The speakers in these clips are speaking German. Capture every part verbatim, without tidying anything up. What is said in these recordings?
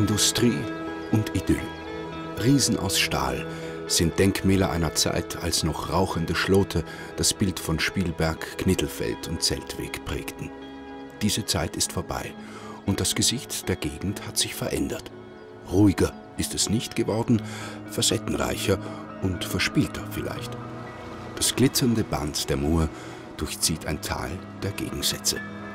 Industrie und Idyll. Riesen aus Stahl sind Denkmäler einer Zeit, als noch rauchende Schlote das Bild von Spielberg, Knittelfeld und Zeltweg prägten. Diese Zeit ist vorbei und das Gesicht der Gegend hat sich verändert. Ruhiger ist es nicht geworden, facettenreicher und verspielter vielleicht. Das glitzernde Band der Mur durchzieht ein Tal der Gegensätze.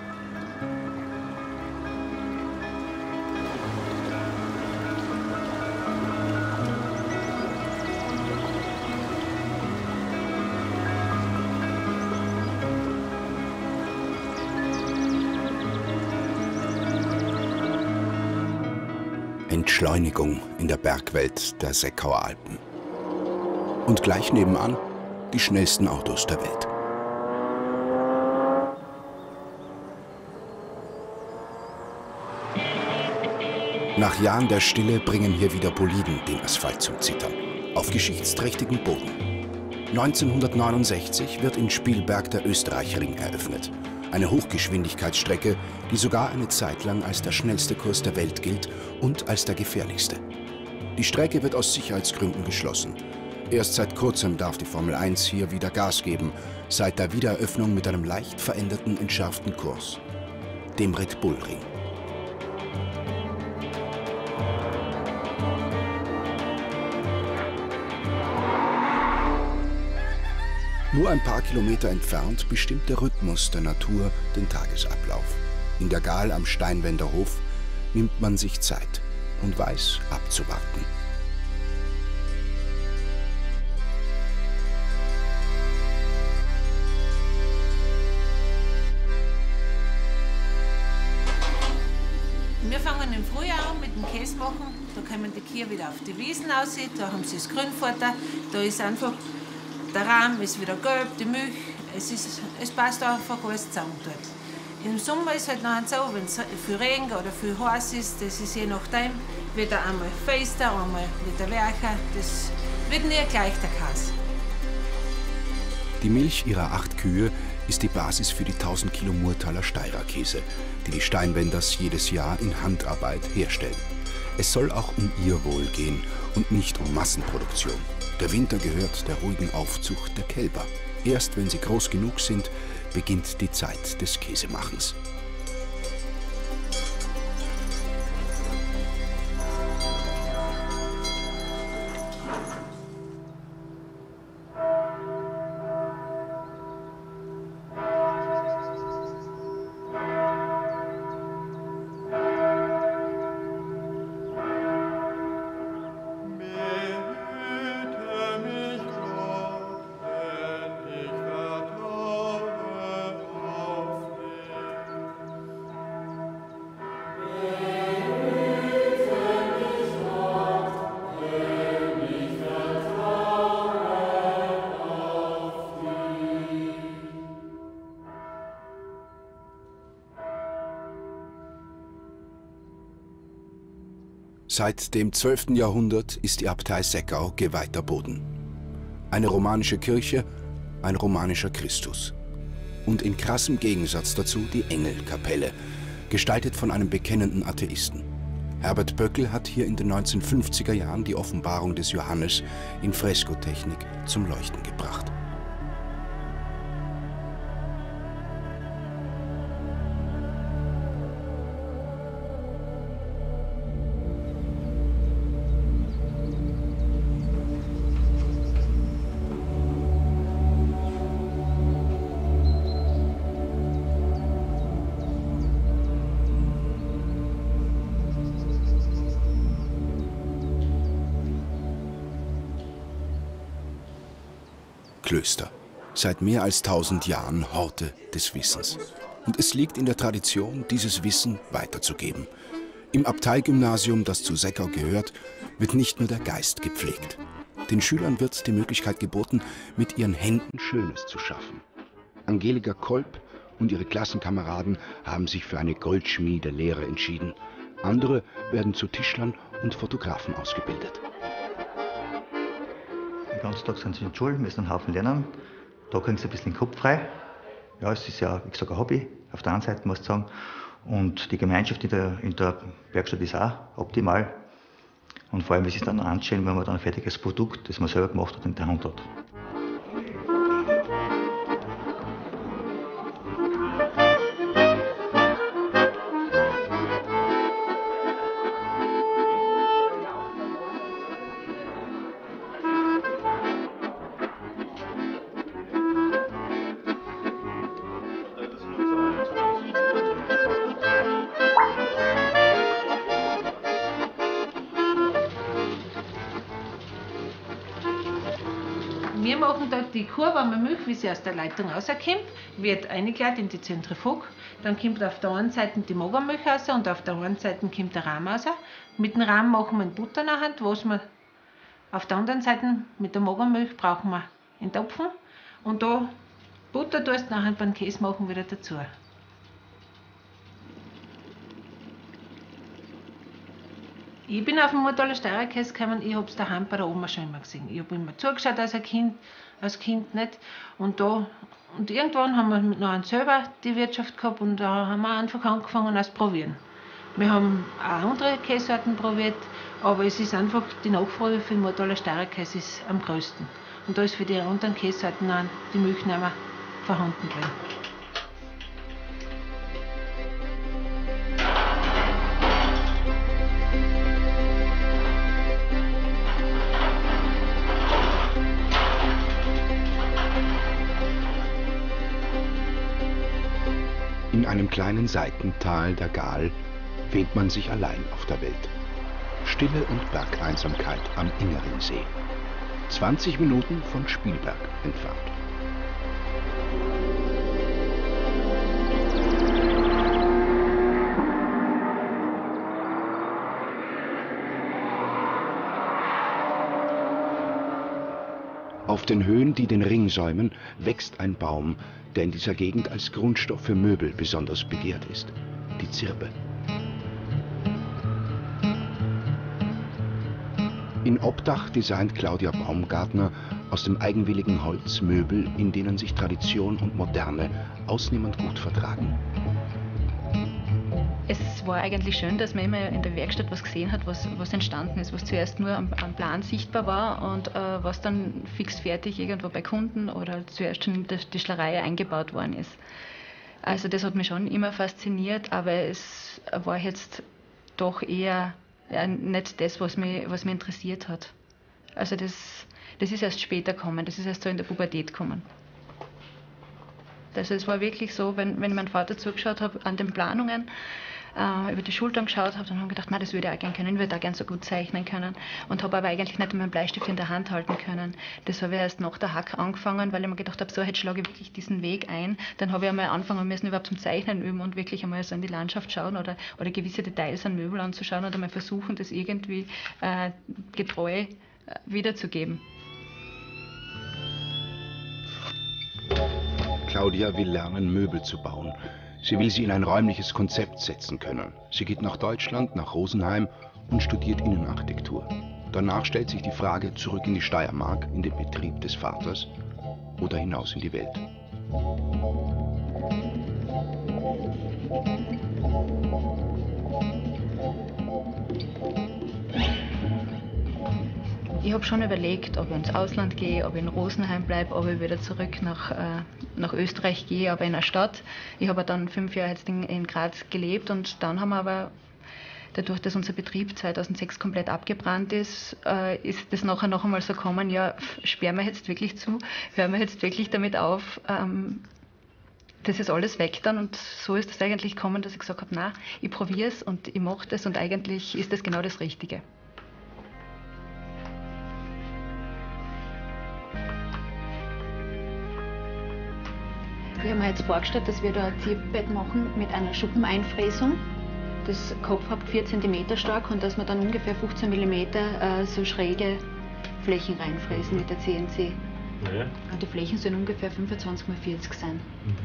Entschleunigung in der Bergwelt der Seckauer Alpen. Und gleich nebenan die schnellsten Autos der Welt. Nach Jahren der Stille bringen hier wieder Boliden den Asphalt zum Zittern, auf geschichtsträchtigem Boden. neunzehnhundertneunundsechzig wird in Spielberg der Österreichring eröffnet. Eine Hochgeschwindigkeitsstrecke, die sogar eine Zeit lang als der schnellste Kurs der Welt gilt und als der gefährlichste. Die Strecke wird aus Sicherheitsgründen geschlossen. Erst seit kurzem darf die Formel eins hier wieder Gas geben, seit der Wiedereröffnung mit einem leicht veränderten, entschärften Kurs, dem Red Bull Ring. Nur ein paar Kilometer entfernt bestimmt der Rhythmus der Natur den Tagesablauf. In der Gaal am Steinwender Hof nimmt man sich Zeit und weiß abzuwarten. Wir fangen im Frühjahr an mit dem Käse machen. Da kommen die Kühe wieder auf die Wiesen raus, da haben sie das Grünfutter. Da ist einfach, der Rahm ist wieder gelb, die Milch. Es, ist, es passt einfach alles zusammen dort. Im Sommer ist es halt noch so, wenn es viel Regen oder viel heiß ist, das ist je nachdem, wird er einmal fester, einmal wieder weicher. Das wird nie gleich der Käse. Die Milch ihrer acht Kühe ist die Basis für die tausend Kilo Murtaler Steirer-Käse, die die Steinwenders jedes Jahr in Handarbeit herstellen. Es soll auch um ihr Wohl gehen und nicht um Massenproduktion. Der Winter gehört der ruhigen Aufzucht der Kälber. Erst wenn sie groß genug sind, beginnt die Zeit des Käsemachens. Seit dem zwölften Jahrhundert ist die Abtei Seckau geweihter Boden. Eine romanische Kirche, ein romanischer Christus. Und in krassem Gegensatz dazu die Engelkapelle, gestaltet von einem bekennenden Atheisten. Herbert Böckel hat hier in den neunzehnhundertfünfziger Jahren die Offenbarung des Johannes in Freskotechnik zum Leuchten gebracht. Klöster. Seit mehr als tausend Jahren Horte des Wissens. Und es liegt in der Tradition, dieses Wissen weiterzugeben. Im Abteigymnasium, das zu Seckau gehört, wird nicht nur der Geist gepflegt. Den Schülern wird die Möglichkeit geboten, mit ihren Händen Schönes zu schaffen. Angelika Kolb und ihre Klassenkameraden haben sich für eine Goldschmiede-Lehre entschieden. Andere werden zu Tischlern und Fotografen ausgebildet. Den ganzen Tag sind sie in der Schule, müssen einen Haufen lernen. Da kriegen sie ein bisschen den Kopf frei. Ja, es ist ja, wie gesagt, ein Hobby. Auf der einen Seite muss ich sagen. Und die Gemeinschaft in der, in der Werkstatt ist auch optimal. Und vor allem ist es dann anschön, wenn man dann ein fertiges Produkt, das man selber gemacht hat, in der Hand hat. Wir machen da die kuhwarme Milch, wie sie aus der Leitung rauskommt, wird eingeladen in die Zentrifug. Dann kommt auf der einen Seite die Magermilch raus und auf der anderen Seite kommt der Rahm raus. Mit dem Rahm machen wir den Butter nachher, was wir auf der anderen Seite mit der Magermilch brauchen wir einen Topfen. Und da Butter tust du nachher beim Käse machen wieder dazu. Ich bin auf den Murtaler Steirerkäse gekommen, ich habe es daheim bei der Oma schon immer gesehen. Ich habe immer zugeschaut als ein Kind, als Kind nicht. Und, da, und irgendwann haben wir mit noch selber die Wirtschaft gehabt und da haben wir einfach angefangen zu probieren. Wir haben auch andere Käsesorten probiert, aber es ist einfach, die Nachfrage für den Murtaler Steirerkäse ist am größten. Und da ist für die anderen Käsesorten auch die Milch nicht mehr vorhanden drin. In einem kleinen Seitental der Gaal wähnt man sich allein auf der Welt. Stille und Bergeinsamkeit am Ingeringsee. zwanzig Minuten von Spielberg entfernt. Auf den Höhen, die den Ring säumen, wächst ein Baum, der in dieser Gegend als Grundstoff für Möbel besonders begehrt ist: die Zirbe. In Obdach designt Claudia Baumgartner aus dem eigenwilligen Holz Möbel, in denen sich Tradition und Moderne ausnehmend gut vertragen. Es war eigentlich schön, dass man immer in der Werkstatt was gesehen hat, was, was entstanden ist, was zuerst nur am, am Plan sichtbar war und äh, was dann fix fertig irgendwo bei Kunden oder zuerst schon in der Tischlerei eingebaut worden ist. Also das hat mich schon immer fasziniert, aber es war jetzt doch eher ja, nicht das, was mich, was mich interessiert hat. Also das, das ist erst später gekommen, das ist erst so in der Pubertät gekommen. Also es war wirklich so, wenn, wenn ich meinem Vater zugeschaut habe an den Planungen, äh, über die Schultern geschaut habe, dann habe ich gedacht, das würde ich auch gerne können, ich würde auch gerne so gut zeichnen können und habe aber eigentlich nicht meinen Bleistift in der Hand halten können. Das habe ich erst nach der Hack angefangen, weil ich mir gedacht habe, so jetzt schlage ich wirklich diesen Weg ein. Dann habe ich einmal anfangen müssen, überhaupt zum Zeichnen üben und wirklich einmal so in die Landschaft schauen oder, oder gewisse Details an Möbel anzuschauen und einmal versuchen, das irgendwie äh, getreu äh, wiederzugeben. Claudia will lernen, Möbel zu bauen. Sie will sie in ein räumliches Konzept setzen können. Sie geht nach Deutschland, nach Rosenheim und studiert Innenarchitektur. Danach stellt sich die Frage, zurück in die Steiermark, in den Betrieb des Vaters oder hinaus in die Welt. Ich habe schon überlegt, ob ich ins Ausland gehe, ob ich in Rosenheim bleibe, ob ich wieder zurück nach, äh, nach Österreich gehe, aber in eine Stadt. Ich habe dann fünf Jahre jetzt in, in Graz gelebt und dann haben wir aber, dadurch, dass unser Betrieb zweitausendsechs komplett abgebrannt ist, äh, ist das nachher noch einmal so gekommen, ja, sperren wir jetzt wirklich zu, hören wir jetzt wirklich damit auf, ähm, das ist alles weg dann und so ist es eigentlich gekommen, dass ich gesagt habe, nein, ich probiere es und ich mache das und eigentlich ist das genau das Richtige. Wir haben jetzt vorgestellt, dass wir da ein Zierbett machen mit einer Schuppeneinfräsung. Das Kopf hat vier Zentimeter stark und dass wir dann ungefähr fünfzehn Millimeter äh, so schräge Flächen reinfräsen mit der C N C. Ja. Und die Flächen sollen ungefähr fünfundzwanzig mal vierzig sein.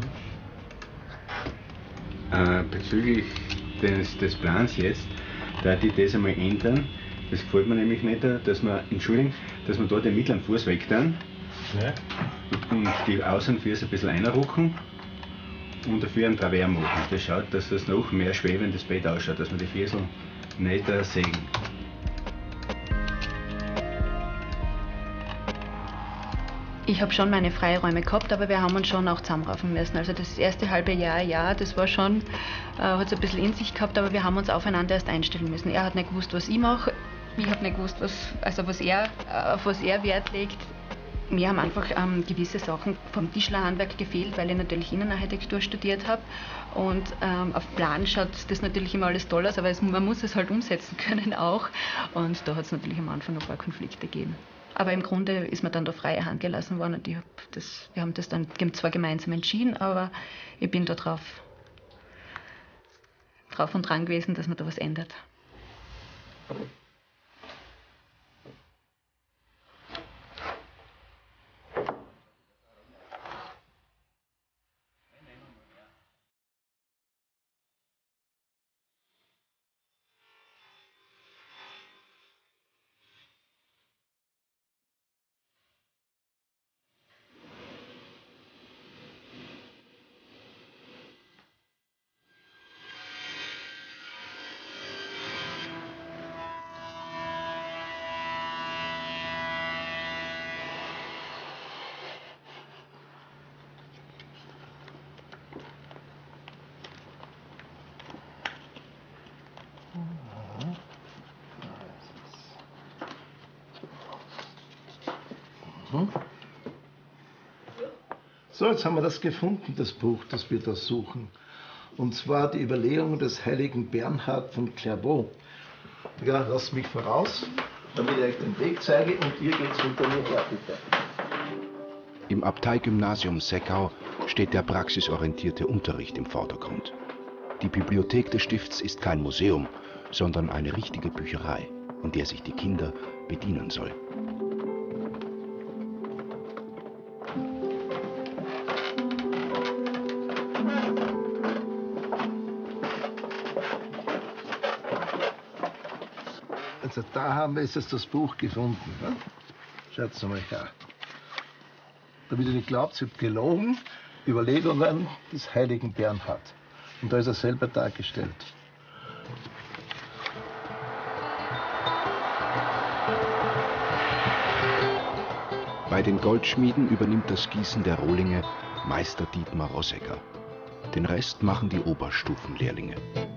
Mhm. Äh, bezüglich des, des Plans jetzt, da die das einmal ändern. Das gefällt mir nämlich nicht, dass wir, Entschuldigung, dass wir da den mittleren Fuß weg tun. Ja. Und die Außenfüße ein bisschen einrücken und dafür einen Travers machen. Das schaut, dass das noch mehr schwebendes Bett ausschaut, dass man die Viersel nicht äh, sägen. Ich habe schon meine Freiräume gehabt, aber wir haben uns schon auch zusammenraufen müssen. Also das erste halbe Jahr, ja, das war schon, äh, hat es ein bisschen in sich gehabt, aber wir haben uns aufeinander erst einstellen müssen. Er hat nicht gewusst, was ich mache, ich habe nicht gewusst, was, also was er, auf was er Wert legt. Mir haben einfach ähm, gewisse Sachen vom Tischlerhandwerk gefehlt, weil ich natürlich Innenarchitektur studiert habe. Und ähm, auf Plan schaut das natürlich immer alles toll aus, aber es, man muss es halt umsetzen können auch. Und da hat es natürlich am Anfang ein paar Konflikte gegeben. Aber im Grunde ist mir dann da freie Hand gelassen worden und ich hab das, wir haben das dann zwar gemeinsam entschieden, aber ich bin da drauf, drauf und dran gewesen, dass man da was ändert. So, jetzt haben wir das gefunden, das Buch, das wir da suchen. Und zwar die Überlegungen des heiligen Bernhard von Clairvaux. Ja, lasst mich voraus, damit ich euch den Weg zeige und ihr geht hinter mir her, bitte. Im Abteigymnasium Seckau steht der praxisorientierte Unterricht im Vordergrund. Die Bibliothek des Stifts ist kein Museum, sondern eine richtige Bücherei, in der sich die Kinder bedienen sollen. Also da haben wir jetzt das Buch gefunden. Ne? Schaut mal her. Damit ihr nicht glaubt, ich habe gelogen, Überlegungen des heiligen Bernhard. Und da ist er selber dargestellt. Bei den Goldschmieden übernimmt das Gießen der Rohlinge Meister Dietmar Rosegger. Den Rest machen die Oberstufenlehrlinge.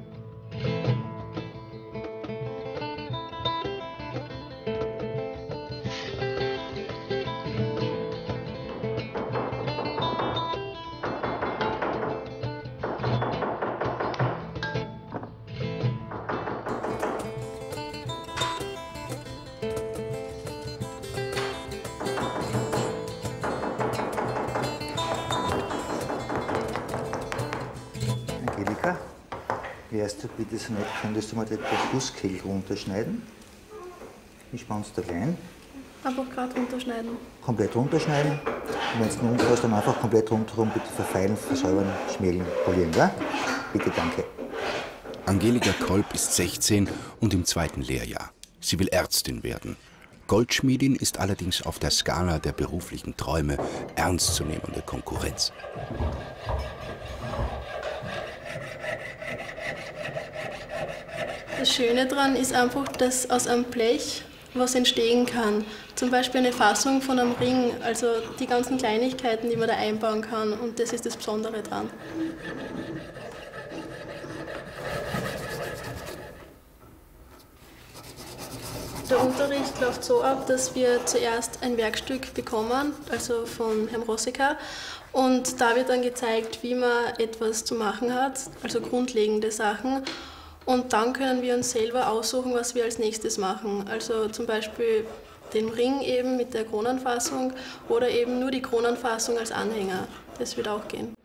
Angelika, wärst du bitte so nett, könntest du mal den Busskegel runterschneiden? Wie spannst du da rein? Einfach gerade runterschneiden. Komplett runterschneiden. Und wenn du runter hast, dann einfach komplett rundherum bitte verfeilen, versäubern, schmälen, polieren, ja? Bitte, danke. Angelika Kolb ist sechzehn und im zweiten Lehrjahr. Sie will Ärztin werden. Goldschmiedin ist allerdings auf der Skala der beruflichen Träume ernstzunehmende Konkurrenz. Das Schöne daran ist einfach, dass aus einem Blech was entstehen kann. Zum Beispiel eine Fassung von einem Ring, also die ganzen Kleinigkeiten, die man da einbauen kann. Und das ist das Besondere daran. Der Unterricht läuft so ab, dass wir zuerst ein Werkstück bekommen, also von Herrn Rosegger. Und da wird dann gezeigt, wie man etwas zu machen hat, also grundlegende Sachen. Und dann können wir uns selber aussuchen, was wir als nächstes machen. Also zum Beispiel den Ring eben mit der Kronenfassung oder eben nur die Kronenfassung als Anhänger. Das wird auch gehen.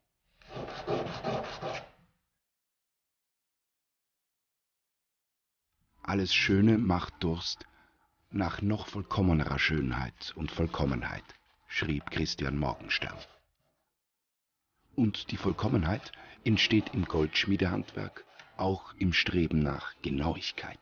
Alles Schöne macht Durst nach noch vollkommenerer Schönheit und Vollkommenheit, schrieb Christian Morgenstern. Und die Vollkommenheit entsteht im Goldschmiedehandwerk, auch im Streben nach Genauigkeit.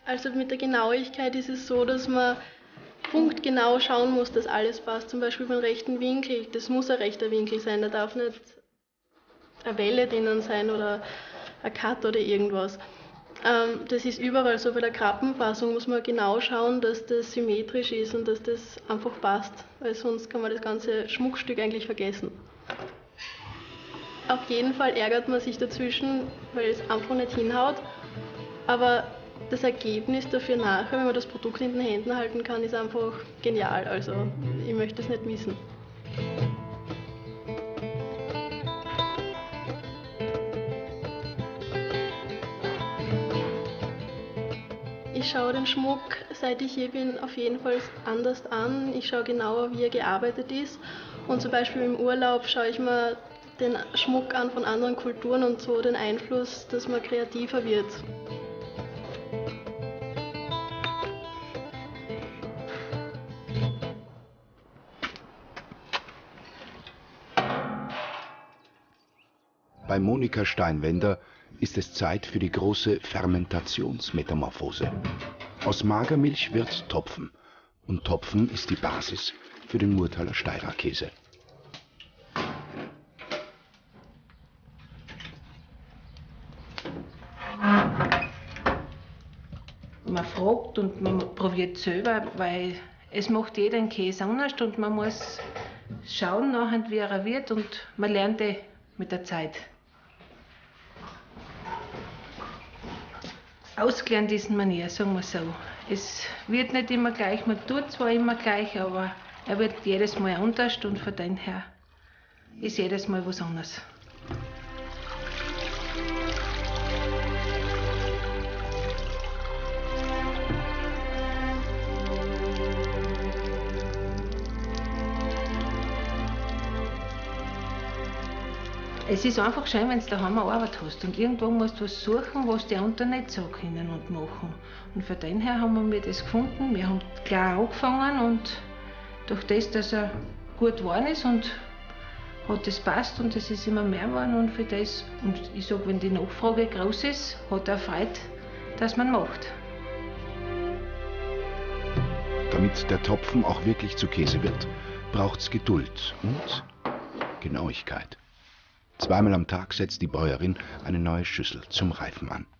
Also mit der Genauigkeit ist es so, dass man punktgenau schauen muss, dass alles passt. Zum Beispiel beim rechten Winkel, das muss ein rechter Winkel sein, da darf nicht eine Welle drinnen sein oder ein Cut oder irgendwas. Ähm, das ist überall so. Bei der Krappenfassung muss man genau schauen, dass das symmetrisch ist und dass das einfach passt, weil sonst kann man das ganze Schmuckstück eigentlich vergessen. Auf jeden Fall ärgert man sich dazwischen, weil es einfach nicht hinhaut, aber das Ergebnis dafür nachher, wenn man das Produkt in den Händen halten kann, ist einfach genial. Also ich möchte es nicht missen. Ich schaue den Schmuck, seit ich hier bin, auf jeden Fall anders an. Ich schaue genauer, wie er gearbeitet ist. Und zum Beispiel im Urlaub schaue ich mir den Schmuck an von anderen Kulturen und so den Einfluss, dass man kreativer wird. Bei Monika Steinwender ist es Zeit für die große Fermentationsmetamorphose. Aus Magermilch wird Topfen. Und Topfen ist die Basis für den Murtaler Steirer-Käse. Man fragt und man probiert selber, weil es macht jeder einen Käse anders und man muss schauen nachher, wie er wird, und man lernt eh mit der Zeit. Ausgelernt ist man nie, sagen wir so. Es wird nicht immer gleich, man tut zwar immer gleich, aber er wird jedes Mal anders und von dem her ist jedes Mal was anderes. Es ist einfach schön, wenn du daheim eine Arbeit hast und irgendwo musst du was suchen, was die anderen nicht so können und machen. Und von dem her haben wir das gefunden. Wir haben klar angefangen und durch das, dass er gut geworden ist und hat das passt und es ist immer mehr geworden und für das, und ich sage, wenn die Nachfrage groß ist, hat er Freude, dass man macht. Damit der Topfen auch wirklich zu Käse wird, braucht es Geduld und Genauigkeit. Zweimal am Tag setzt die Bäuerin eine neue Schüssel zum Reifen an.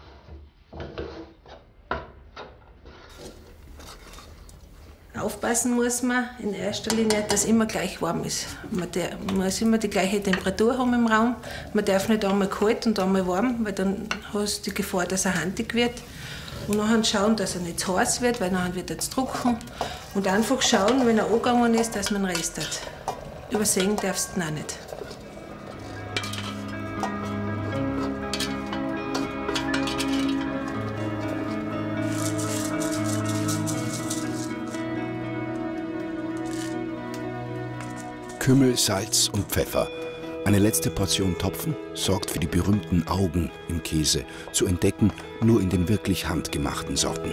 Aufpassen muss man in erster Linie, dass es immer gleich warm ist. Man der, muss immer die gleiche Temperatur haben im Raum. Man darf nicht einmal kalt und einmal warm, weil dann hast du die Gefahr, dass er handig wird. Und nachher schauen, dass er nicht zu heiß wird, weil nachher wird er zu trocken. Und einfach schauen, wenn er angegangen ist, dass man Rest hat. Übersehen darfst du ihn auch nicht. Kümmel, Salz und Pfeffer. Eine letzte Portion Topfen sorgt für die berühmten Augen im Käse, zu entdecken nur in den wirklich handgemachten Sorten.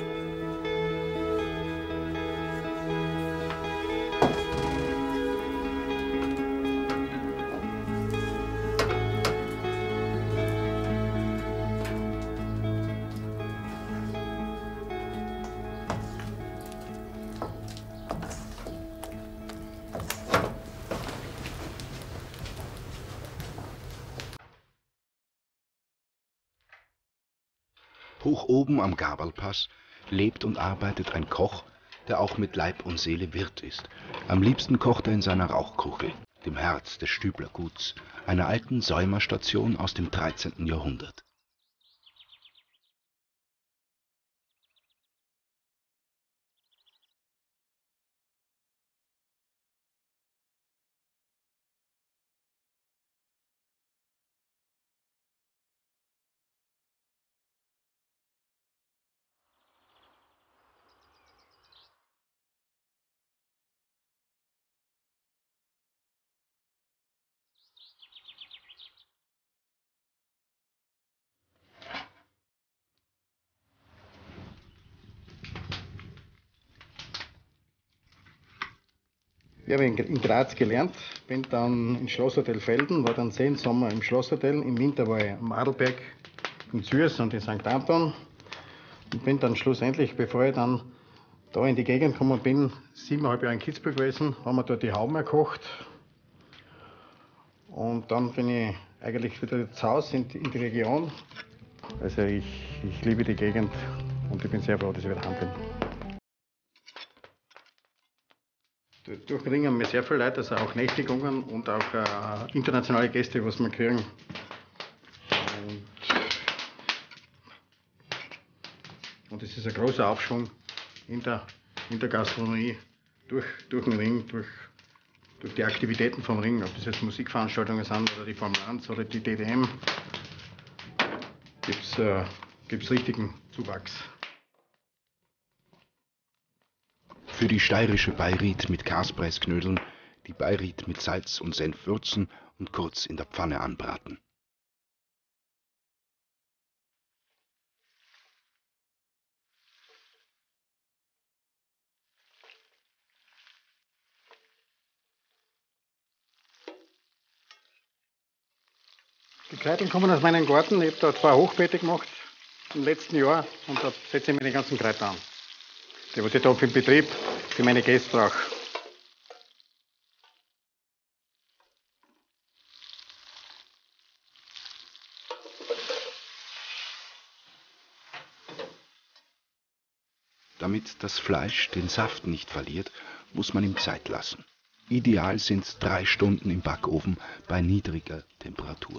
Hoch oben am Gaberlpass lebt und arbeitet ein Koch, der auch mit Leib und Seele Wirt ist. Am liebsten kocht er in seiner Rauchkuchel, dem Herz des Stüblerguts, einer alten Säumerstation aus dem dreizehnten Jahrhundert. Ich habe in Graz gelernt, bin dann ins Schlosshotel Felden, war dann zehn Sommer im Schlosshotel. Im Winter war ich am Adelberg, in Zürs und in Sankt Anton. Ich bin dann schlussendlich, bevor ich dann da in die Gegend gekommen bin, siebeneinhalb Jahre in Kitzbühel gewesen, haben wir dort die Hauben gekocht. Und dann bin ich eigentlich wieder zu Hause in die, in die Region. Also ich, ich liebe die Gegend und ich bin sehr froh, dass ich wieder heim bin. Durch den Ring haben wir sehr viele Leute, also auch Nächtigungen und auch äh, internationale Gäste, was wir kriegen. Und, und es ist ein großer Aufschwung in der, in der Gastronomie durch, durch den Ring, durch, durch die Aktivitäten vom Ring, ob das jetzt Musikveranstaltungen sind oder die Formel eins oder die D D M, gibt es äh, gibt's richtigen Zuwachs. Für die steirische Beiried mit Kaspressknödeln, die Beiried mit Salz und Senf würzen und kurz in der Pfanne anbraten. Die Kräuter kommen aus meinem Garten. Ich habe da zwei Hochbeete gemacht im letzten Jahr und da setze ich mir die ganzen Kräuter an. Die, was ich da für den Betrieb für meine Gäste brauche. Damit das Fleisch den Saft nicht verliert, muss man ihm Zeit lassen. Ideal sind drei Stunden im Backofen bei niedriger Temperatur.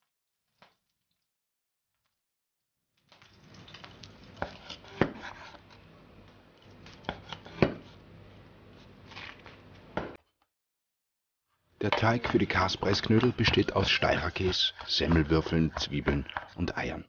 Der Teig für die Kaspressknödel besteht aus Steirer-Käse, Semmelwürfeln, Zwiebeln und Eiern.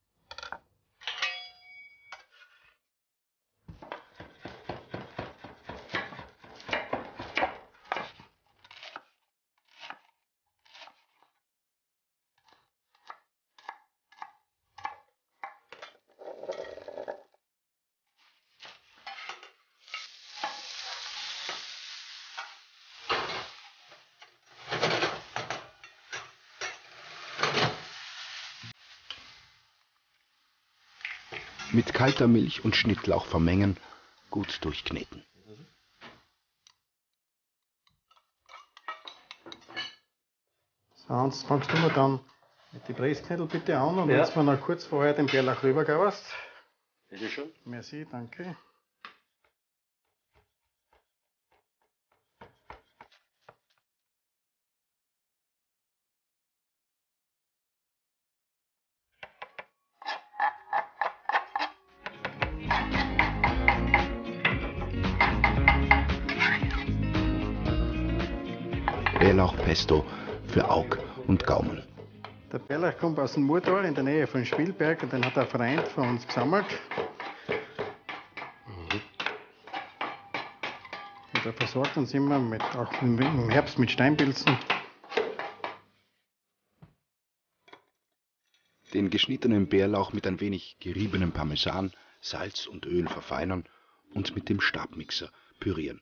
Mit kalter Milch und Schnittlauch vermengen, gut durchkneten. So, jetzt fangst du mir dann mit den Pressknödel bitte an und Ja. jetzt mal noch kurz vorher den Bärlauch rübergauerst. Bitte schon. Merci, danke. Bärlauchpesto für Aug und Gaumen. Der Bärlauch kommt aus dem Murtal in der Nähe von Spielberg und den hat ein Freund von uns gesammelt. Und er versorgt uns immer mit, auch im Herbst mit Steinpilzen. Den geschnittenen Bärlauch mit ein wenig geriebenem Parmesan, Salz und Öl verfeinern und mit dem Stabmixer pürieren.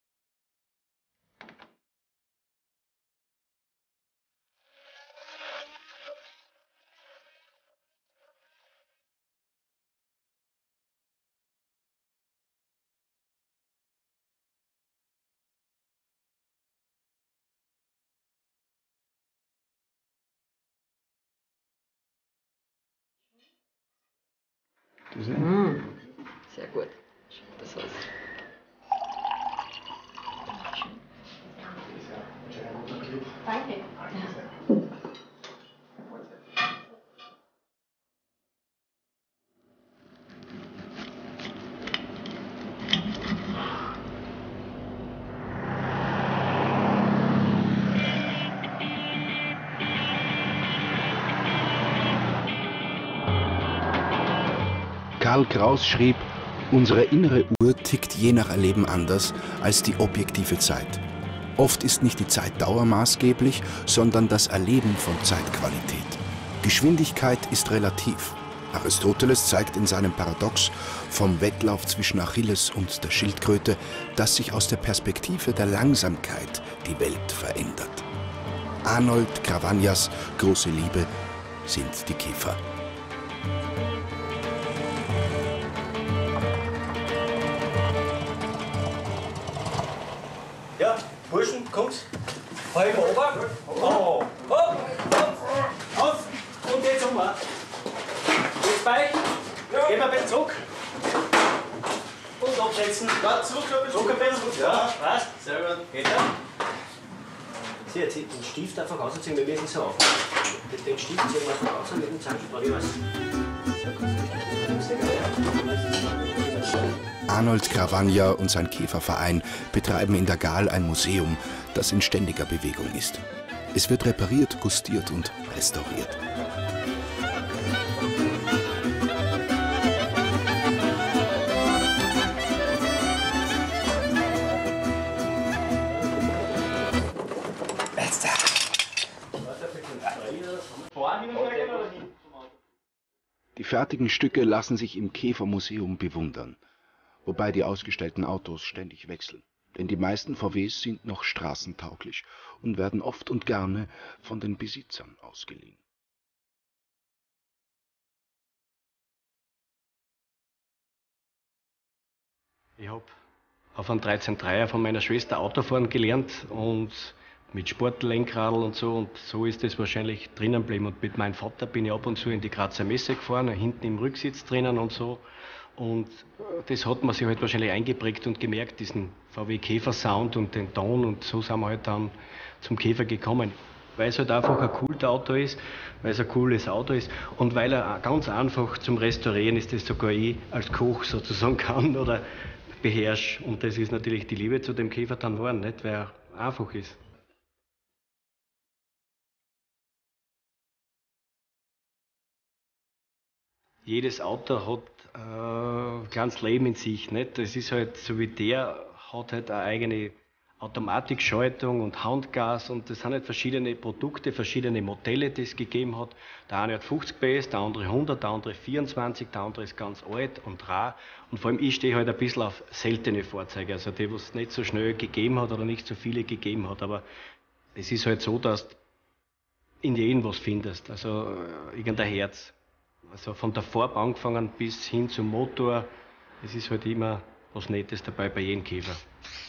Mmh. Sehr gut. Das war's. Danke. Karl Kraus schrieb, unsere innere Uhr tickt je nach Erleben anders als die objektive Zeit. Oft ist nicht die Zeitdauer maßgeblich, sondern das Erleben von Zeitqualität. Geschwindigkeit ist relativ. Aristoteles zeigt in seinem Paradox vom Wettlauf zwischen Achilles und der Schildkröte, dass sich aus der Perspektive der Langsamkeit die Welt verändert. Arnold Cavagnas große Liebe sind die Käfer. Burschen, kommt. Halb ober. Oh. Hopp, hopp. Auf. Und jetzt um. Jetzt bei. Gehen wir ein bisschen zurück. Und absetzen. Ja, zurück ein bisschen. Ja, passt. Sehr gut. Geht er? Sie, jetzt den Stift einfach rausziehen, wir müssen so auf. Den Stift ziehen wir einfach raus mit dem Zahnstoff. Ich weiß. Arnold Gravagna und sein Käferverein betreiben in der Gaal ein Museum, das in ständiger Bewegung ist. Es wird repariert, gustiert und restauriert. Die fertigen Stücke lassen sich im Käfermuseum bewundern, wobei die ausgestellten Autos ständig wechseln. Denn die meisten V Ws sind noch straßentauglich und werden oft und gerne von den Besitzern ausgeliehen. Ich habe auf einem dreizehn Dreier von meiner Schwester Autofahren gelernt und mit Sportlenkradl und so, und so ist das wahrscheinlich drinnen geblieben. Und mit meinem Vater bin ich ab und zu in die Grazer Messe gefahren, hinten im Rücksitz drinnen und so. Und das hat man sich halt wahrscheinlich eingeprägt und gemerkt, diesen V W Käfer-Sound und den Ton, und so sind wir halt dann zum Käfer gekommen. Weil es halt einfach ein cooles Auto ist, weil es ein cooles Auto ist und weil er ganz einfach zum Restaurieren ist, das sogar ich als Koch sozusagen kann oder beherrsche. Und das ist natürlich die Liebe zu dem Käfer dann geworden, nicht, weil er einfach ist. Jedes Auto hat äh, ein kleines Leben in sich. Nicht? Das ist halt so wie der, hat halt eine eigene Automatikschaltung und Handgas, und das sind halt verschiedene Produkte, verschiedene Modelle, die es gegeben hat. Der eine hat fünfzig P S, der andere hundert, der andere vierundzwanzig, der andere ist ganz alt und rar. Und vor allem ich stehe halt ein bisschen auf seltene Fahrzeuge, also die, was es nicht so schnell gegeben hat oder nicht so viele gegeben hat. Aber es ist halt so, dass du in jedem was findest, also irgendein Herz. Also von der Farbe angefangen bis hin zum Motor, es ist halt immer was Nettes dabei bei jedem Käfer.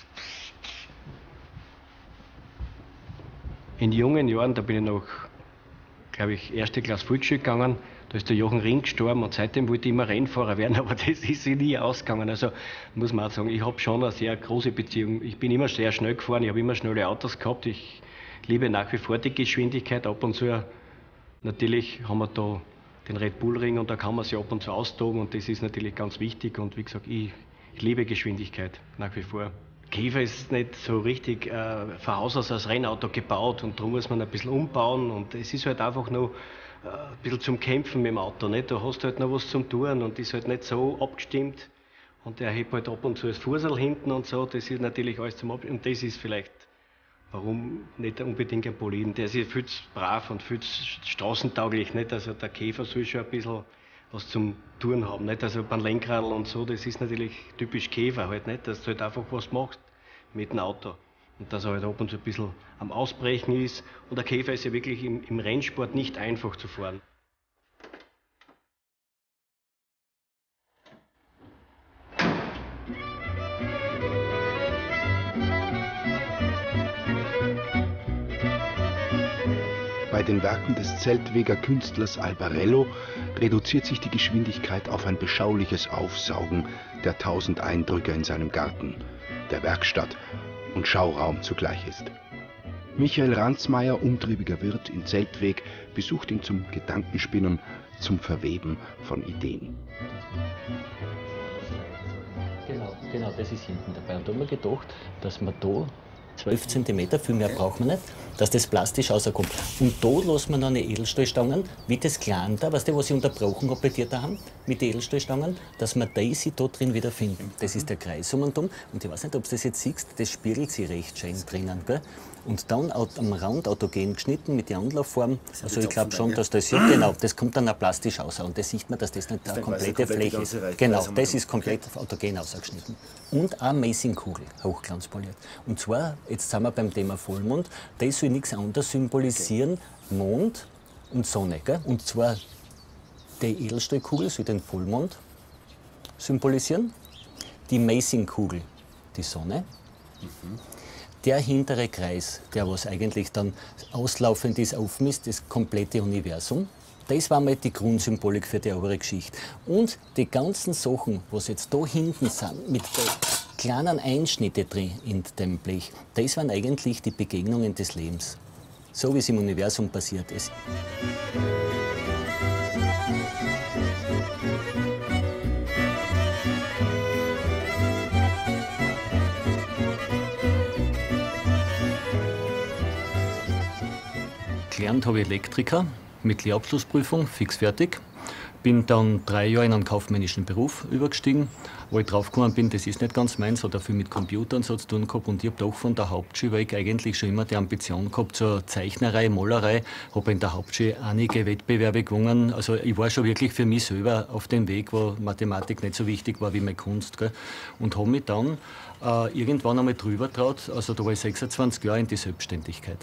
In jungen Jahren, da bin ich noch, glaube ich, erste Klasse Volksschule gegangen, da ist der Jochen Ring gestorben, und seitdem wollte ich immer Rennfahrer werden, aber das ist sich nie ausgegangen. Also muss man auch sagen, ich habe schon eine sehr große Beziehung. Ich bin immer sehr schnell gefahren, ich habe immer schnelle Autos gehabt, ich liebe nach wie vor die Geschwindigkeit. Ab und zu, natürlich haben wir da den Red Bull Ring, und da kann man sich ab und zu austoben, und das ist natürlich ganz wichtig. Und wie gesagt, ich, ich liebe Geschwindigkeit nach wie vor. Käfer ist nicht so richtig äh, von Haus aus als Rennauto gebaut, und darum muss man ein bisschen umbauen, und es ist halt einfach noch äh, ein bisschen zum Kämpfen mit dem Auto. Nicht? Da hast du halt noch was zum Tun und ist halt nicht so abgestimmt, und er hebt halt ab und zu das Fussel hinten und so, das ist natürlich alles zum Abstimmen, und das ist vielleicht, warum nicht unbedingt ein Boliden, der ist viel zu brav und viel zu straßentauglich, nicht? Also der Käfer soll schon ein bisschen was zum Tun haben, nicht? Also beim Lenkradl und so, das ist natürlich typisch Käfer halt, nicht? Dass du halt einfach was machst mit dem Auto, und dass er halt ab und zu ein bisschen am Ausbrechen ist, und der Käfer ist ja wirklich im, im Rennsport nicht einfach zu fahren. Bei den Werken des Zeltweger Künstlers Albarello reduziert sich die Geschwindigkeit auf ein beschauliches Aufsaugen der tausend Eindrücke in seinem Garten, der Werkstatt und Schauraum zugleich ist. Michael Ransmayr, umtriebiger Wirt in Zeltweg, besucht ihn zum Gedankenspinnen, zum Verweben von Ideen. Genau, genau, das ist hinten dabei. Und da haben wir gedacht, dass man da zwölf Zentimeter, viel mehr braucht man nicht, dass das plastisch rauskommt. Und da lassen wir noch eine Edelstahlstangen, wie das Kleine da, weißt du, was ich unterbrochen habe bei dir daheim, mit den Edelstahlstangen, dass wir Daisy da drin wiederfinden. Das ist der Kreis um und um. Und ich weiß nicht, ob du das jetzt siehst, das spiegelt sich recht schön drinnen. Gell? Und dann am Rand autogen geschnitten mit der Anlaufform. Also ich glaube schon, dass das, ja, genau, das kommt dann auch plastisch raus. Und das sieht man, dass das nicht eine komplette Fläche ist. Genau, das ist komplett autogen ausgeschnitten. Und eine Messingkugel, hochglanzpoliert. Und zwar, jetzt sind wir beim Thema Vollmond, das soll nichts anderes symbolisieren, Mond und Sonne. Gell? Und zwar, die Edelstahlkugel soll den Vollmond symbolisieren, die Messingkugel die Sonne, mhm. der hintere Kreis, der was eigentlich dann auslaufend ist, aufmisst, das komplette Universum. Das war mal die Grundsymbolik für die obere Geschichte. Und die ganzen Sachen, was jetzt da hinten sind, mit kleinen Einschnitten drin in dem Blech, das waren eigentlich die Begegnungen des Lebens. So wie es im Universum passiert ist. Gelernt habe ich Elektriker mit Lehrabschlussprüfung, fix fertig. Bin dann drei Jahre in einen kaufmännischen Beruf übergestiegen, wo ich draufgekommen bin, das ist nicht ganz meins, hat auch viel mit Computern so zu tun gehabt. Und ich habe doch von der Hauptschule, weil ich eigentlich schon immer die Ambition gehabt zur Zeichnerei, Malerei, habe in der Hauptschule einige Wettbewerbe gewonnen. Also ich war schon wirklich für mich selber auf dem Weg, wo Mathematik nicht so wichtig war wie meine Kunst. Gell? Und habe mich dann äh, irgendwann einmal drüber getraut, also da war ich sechsundzwanzig Jahre, in die Selbstständigkeit.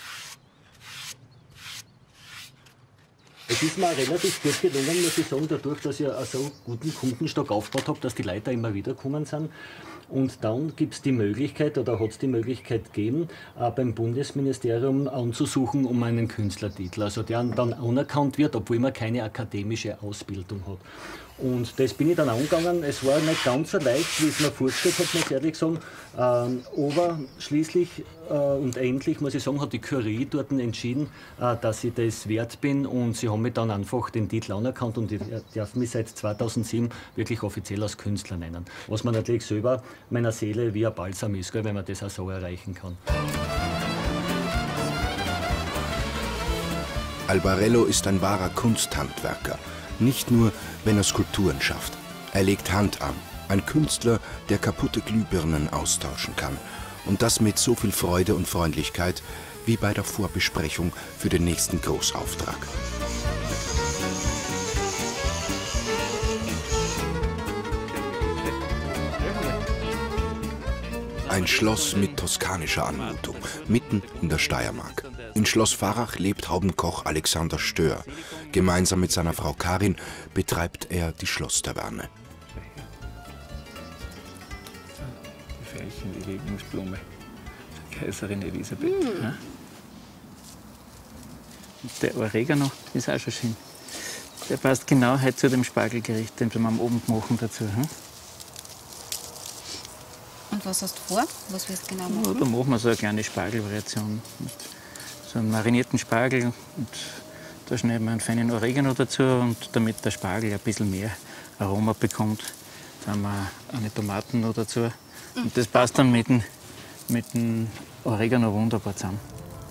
Es ist mir relativ gut gelungen, muss ich sagen, dadurch, dass ich einen so guten Kundenstock aufgebaut habe, dass die Leute immer wieder gekommen sind. Und dann gibt es die Möglichkeit, oder hat es die Möglichkeit gegeben, äh, beim Bundesministerium anzusuchen um einen Künstlertitel, also der dann anerkannt wird, obwohl man keine akademische Ausbildung hat. Und das bin ich dann angegangen. Es war nicht ganz so leicht, wie es mir vorgestellt hat, muss ich ehrlich sagen. Ähm, aber schließlich äh, und endlich, muss ich sagen, hat die Jury dort entschieden, äh, dass ich das wert bin. Und sie haben mich dann einfach den Titel anerkannt und ich darf mich seit zweitausendsieben wirklich offiziell als Künstler nennen. Was man natürlich selber meiner Seele wie ein Balsam ist, gell, wenn man das auch so erreichen kann. Albarello ist ein wahrer Kunsthandwerker. Nicht nur, wenn er Skulpturen schafft. Er legt Hand an. Ein Künstler, der kaputte Glühbirnen austauschen kann. Und das mit so viel Freude und Freundlichkeit wie bei der Vorbesprechung für den nächsten Großauftrag. Ein Schloss mit toskanischer Anmutung, mitten in der Steiermark. In Schloss Vallach lebt Haubenkoch Alexander Stör. Gemeinsam mit seiner Frau Karin betreibt er die Schlosstaverne. Die Veilchen, die Lieblingsblume, Kaiserin Elisabeth. Mm. Ja. Und der Oregano ist auch schon schön. Der passt genau heute zu dem Spargelgericht, den wir am Abend machen dazu. Hm? Und was hast du vor? Was willst du genau machen? Ja, da machen wir so eine kleine Spargelvariation. So einen marinierten Spargel und da schneiden wir einen feinen Oregano dazu und damit der Spargel ein bisschen mehr Aroma bekommt, dann haben wir eine Tomaten noch dazu. Und das passt dann mit dem, mit dem Oregano wunderbar zusammen.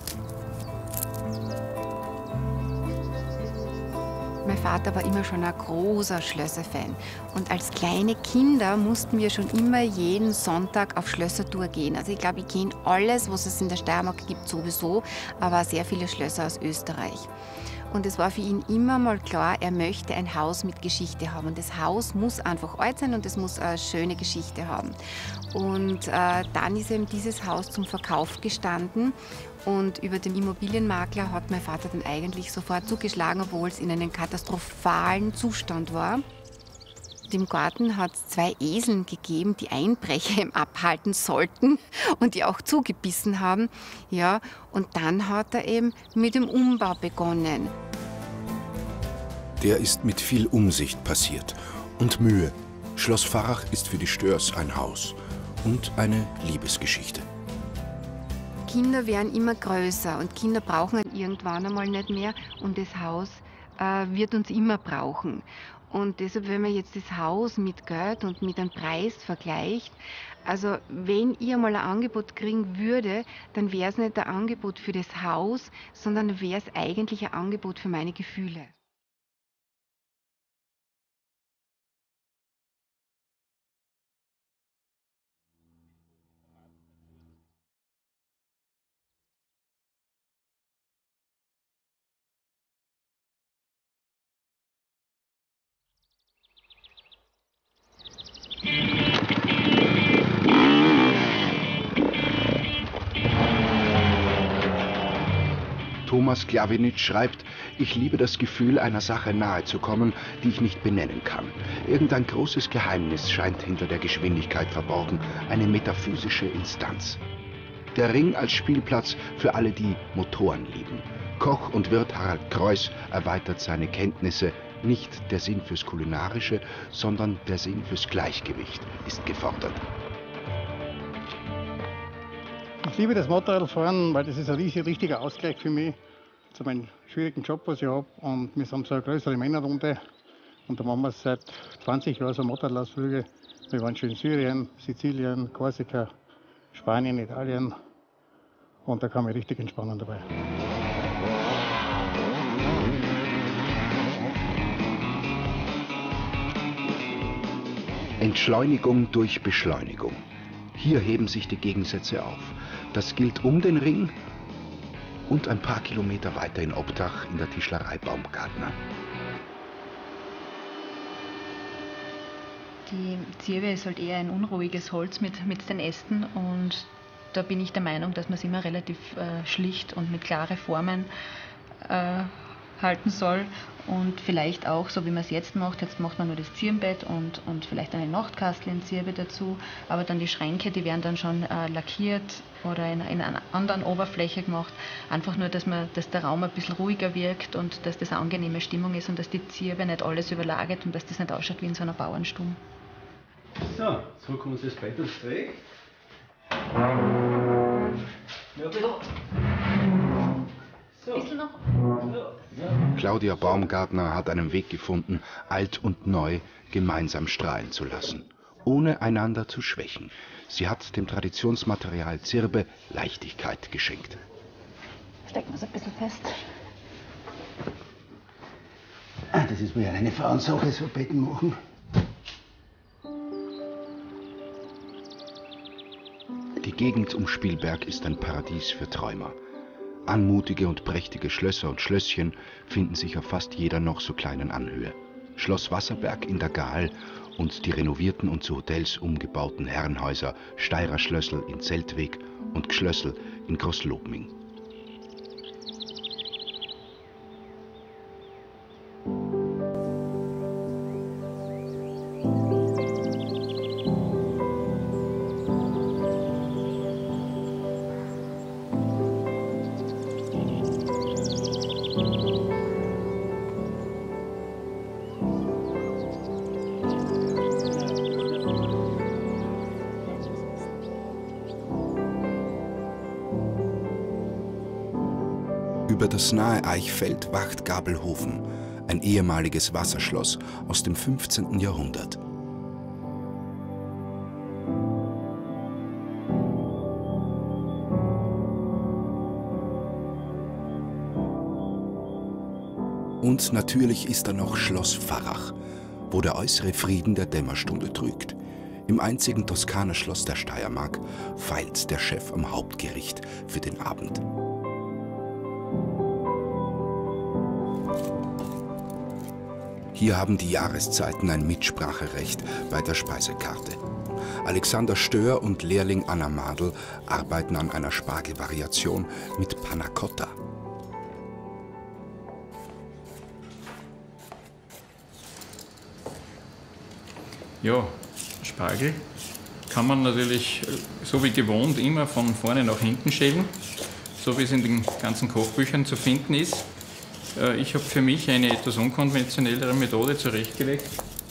Mein Vater war immer schon ein großer Schlösser-Fan. Und als kleine Kinder mussten wir schon immer jeden Sonntag auf Schlössertour gehen. Also ich glaube, ich kenne alles, was es in der Steiermark gibt, sowieso, aber sehr viele Schlösser aus Österreich. Und es war für ihn immer mal klar, er möchte ein Haus mit Geschichte haben. Und das Haus muss einfach alt sein und es muss eine schöne Geschichte haben. Und äh, dann ist eben dieses Haus zum Verkauf gestanden. Und über den Immobilienmakler hat mein Vater dann eigentlich sofort zugeschlagen, obwohl es in einem katastrophalen Zustand war. Im Garten hat es zwei Eseln gegeben, die Einbrecher abhalten sollten und die auch zugebissen haben. Ja, und dann hat er eben mit dem Umbau begonnen. Der ist mit viel Umsicht passiert und Mühe. Schloss Vallach ist für die Störs ein Haus und eine Liebesgeschichte. Kinder werden immer größer und Kinder brauchen irgendwann einmal nicht mehr und das Haus äh, wird uns immer brauchen. Und deshalb, wenn man jetzt das Haus mit Geld und mit einem Preis vergleicht, also wenn ich mal ein Angebot kriegen würde, dann wäre es nicht ein Angebot für das Haus, sondern wäre es eigentlich ein Angebot für meine Gefühle. Thomas Klawinitsch schreibt, ich liebe das Gefühl, einer Sache nahe zu kommen, die ich nicht benennen kann. Irgendein großes Geheimnis scheint hinter der Geschwindigkeit verborgen, eine metaphysische Instanz. Der Ring als Spielplatz für alle, die Motoren lieben. Koch und Wirt Harald Kreuß erweitert seine Kenntnisse. Nicht der Sinn fürs Kulinarische, sondern der Sinn fürs Gleichgewicht ist gefordert. Ich liebe das Motorradfahren, weil das ist ein richtiger Ausgleich für mich zu meinem schwierigen Job, was ich habe. Und wir haben so eine größere Männerrunde. Und da machen wir seit zwanzig Jahren so Motorradausflüge. Wir waren schon in Syrien, Sizilien, Korsika, Spanien, Italien. Und da kann man richtig entspannen dabei. Entschleunigung durch Beschleunigung. Hier heben sich die Gegensätze auf. Das gilt um den Ring und ein paar Kilometer weiter in Obdach in der Tischlerei Baumgartner. Die Zirbe ist halt eher ein unruhiges Holz mit, mit den Ästen und da bin ich der Meinung, dass man es immer relativ äh, schlicht und mit klaren Formen äh, halten soll und vielleicht auch, so wie man es jetzt macht, jetzt macht man nur das Zirbenbett und, und vielleicht eine Nachtkastel in Zirbe dazu, aber dann die Schränke, die werden dann schon äh, lackiert oder in, in einer anderen Oberfläche gemacht, einfach nur, dass, man, dass der Raum ein bisschen ruhiger wirkt und dass das eine angenehme Stimmung ist und dass die Zirbe nicht alles überlagert und dass das nicht ausschaut wie in so einer Bauernstube. So, so kommen Sie das Bett ins Dreck. Ja, ein bisschen. So. Ein bisschen noch. Claudia Baumgartner hat einen Weg gefunden, alt und neu gemeinsam strahlen zu lassen, ohne einander zu schwächen. Sie hat dem Traditionsmaterial Zirbe Leichtigkeit geschenkt. Stecken wir es ein bisschen fest. Ah, das ist mir eine Frauensache, so Betten machen. Die Gegend um Spielberg ist ein Paradies für Träumer. Anmutige und prächtige Schlösser und Schlösschen finden sich auf fast jeder noch so kleinen Anhöhe. Schloss Wasserberg in der Gaal und die renovierten und zu Hotels umgebauten Herrenhäuser Steirer Schlössl in Zeltweg und Gschlössl in Großlobming. Über das nahe Eichfeld wacht Gabelhofen, ein ehemaliges Wasserschloss aus dem fünfzehnten Jahrhundert. Und natürlich ist da noch Schloss Vallach, wo der äußere Frieden der Dämmerstunde trügt. Im einzigen Toskanerschloss der Steiermark feilt der Chef am Hauptgericht für den Abend. Hier haben die Jahreszeiten ein Mitspracherecht bei der Speisekarte. Alexander Stör und Lehrling Anna Madl arbeiten an einer Spargelvariation mit Panna Cotta. Ja, Spargel kann man natürlich so wie gewohnt immer von vorne nach hinten schälen, so wie es in den ganzen Kochbüchern zu finden ist. Ich habe für mich eine etwas unkonventionellere Methode zurechtgelegt.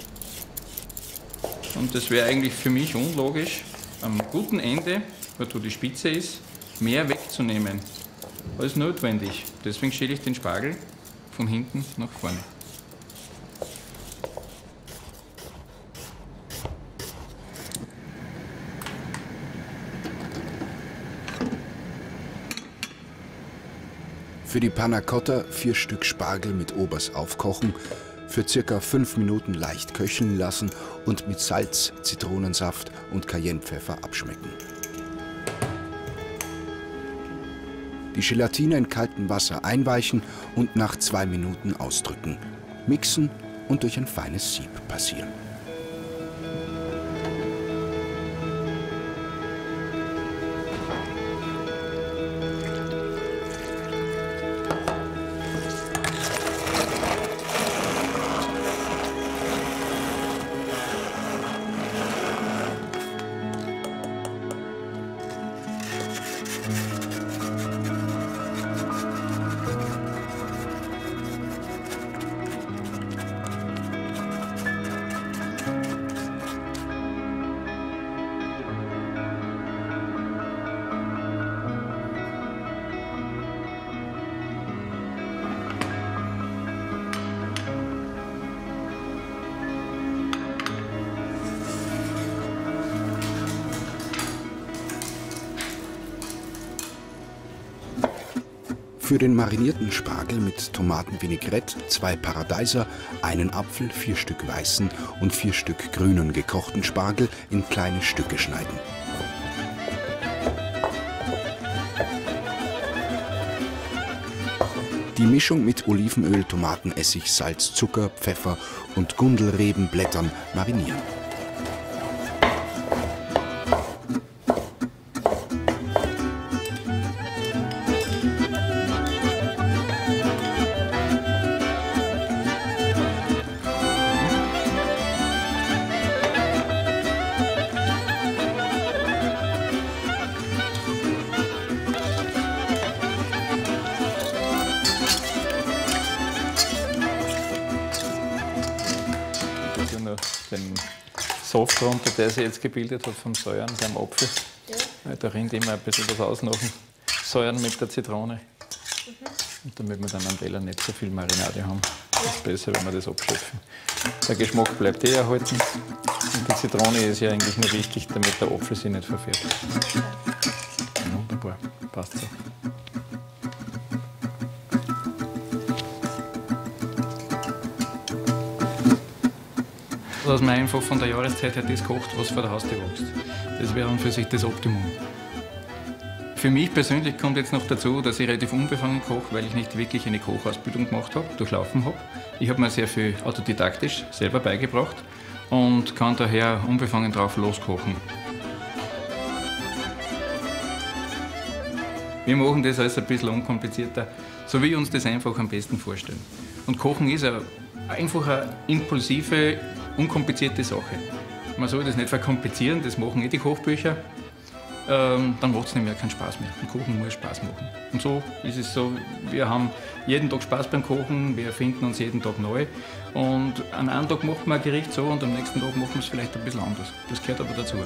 Und das wäre eigentlich für mich unlogisch, am guten Ende, wo die Spitze ist, mehr wegzunehmen als notwendig. Deswegen schäle ich den Spargel von hinten nach vorne. Für die Panna Cotta vier Stück Spargel mit Obers aufkochen, für circa fünf Minuten leicht köcheln lassen und mit Salz, Zitronensaft und Cayennepfeffer abschmecken. Die Gelatine in kaltem Wasser einweichen und nach zwei Minuten ausdrücken. Mixen und durch ein feines Sieb passieren. Für den marinierten Spargel mit Tomatenvinaigrette zwei Paradeiser, einen Apfel, vier Stück weißen und vier Stück grünen gekochten Spargel in kleine Stücke schneiden. Die Mischung mit Olivenöl, Tomatenessig, Salz, Zucker, Pfeffer und Gundelrebenblättern marinieren. Den Soft runter, der sich jetzt gebildet hat vom Säuern beim Apfel. Ja. Weil da rinnt immer ein bisschen was aus nach dem Säuern mit der Zitrone. Mhm. Und damit wir dann am Teller nicht so viel Marinade haben. Das ist besser, wenn wir das abschöpfen. Der Geschmack bleibt eh erhalten. Und die Zitrone ist ja eigentlich nur wichtig, damit der Apfel sich nicht verfärbt. Wunderbar, passt so. Dass man einfach von der Jahreszeit her das kocht, was vor der Haustür wächst. Das wäre dann für sich das Optimum. Für mich persönlich kommt jetzt noch dazu, dass ich relativ unbefangen koche, weil ich nicht wirklich eine Kochausbildung gemacht habe, durchlaufen habe. Ich habe mir sehr viel autodidaktisch selber beigebracht und kann daher unbefangen drauf loskochen. Wir machen das alles ein bisschen unkomplizierter, so wie wir uns das einfach am besten vorstellen. Und Kochen ist eine einfache, impulsive, unkomplizierte Sache. Man soll das nicht verkomplizieren, das machen eh die Kochbücher. Ähm, dann macht es nicht mehr keinen Spaß mehr. Und Kochen muss Spaß machen. Und so ist es so, wir haben jeden Tag Spaß beim Kochen, wir erfinden uns jeden Tag neu. Und an einem Tag macht man ein Gericht so und am nächsten Tag machen wir es vielleicht ein bisschen anders. Das gehört aber dazu.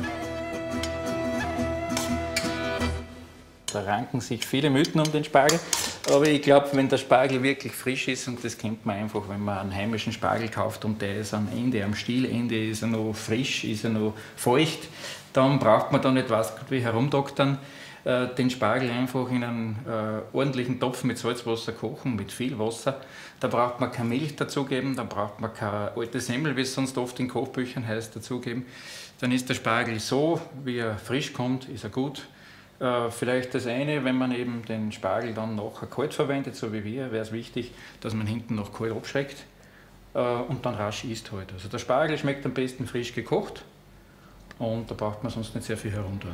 Da ranken sich viele Mythen um den Spargel, aber ich glaube, wenn der Spargel wirklich frisch ist, und das kennt man einfach, wenn man einen heimischen Spargel kauft und der ist am Ende, am Stielende, ist er noch frisch, ist er noch feucht, dann braucht man da nicht was wie herumdoktern, äh, den Spargel einfach in einen äh, ordentlichen Topf mit Salzwasser kochen, mit viel Wasser. Da braucht man keine Milch dazugeben, da braucht man keine alte Semmel, wie es sonst oft in Kochbüchern heißt, dazugeben. Dann ist der Spargel so, wie er frisch kommt, ist er gut. Äh, vielleicht das eine, wenn man eben den Spargel dann nachher kalt verwendet, so wie wir, wäre es wichtig, dass man hinten noch kalt abschreckt äh, und dann rasch isst halt. Also der Spargel schmeckt am besten frisch gekocht und da braucht man sonst nicht sehr viel herumtun.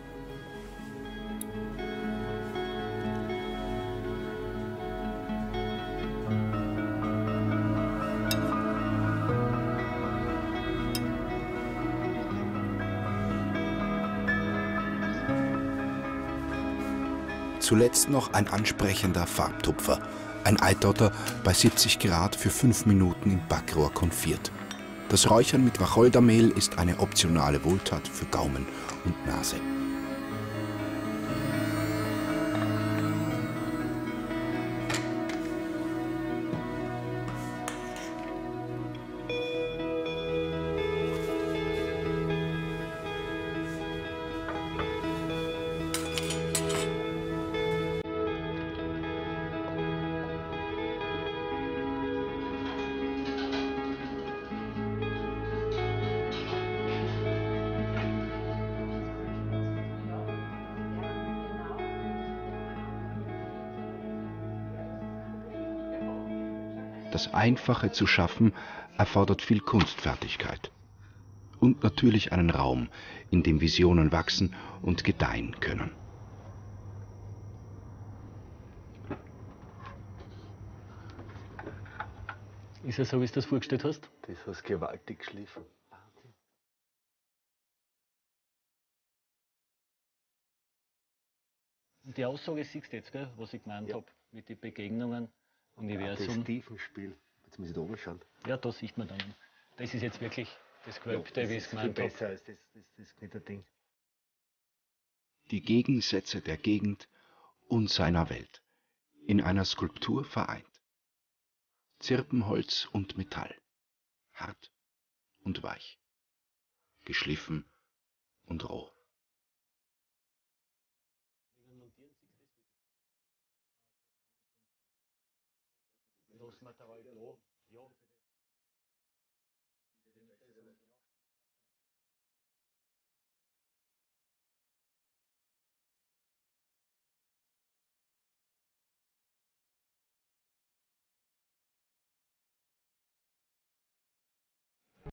Zuletzt noch ein ansprechender Farbtupfer. Ein Eidotter bei siebzig Grad für fünf Minuten im Backrohr konfiert. Das Räuchern mit Wacholdermehl ist eine optionale Wohltat für Gaumen und Nase. Das Einfache zu schaffen erfordert viel Kunstfertigkeit. Und natürlich einen Raum, in dem Visionen wachsen und gedeihen können. Ist es so, wie du das vorgestellt hast? Das hast du gewaltig geschliffen. Die Aussage siehst du jetzt, gell, was ich gemeint ja. habe, mit den Begegnungen. Universum. Ja, das Tiefenspiel. Jetzt muss ich da oben schauen. Ja, da sieht man dann. Das ist jetzt wirklich das Gewölbte, ja, wie ich es gemeint habe. Besser als das, das, das ist nicht ein Ding. Die Gegensätze der Gegend und seiner Welt. In einer Skulptur vereint. Zirpenholz und Metall. Hart und weich. Geschliffen und roh. Material da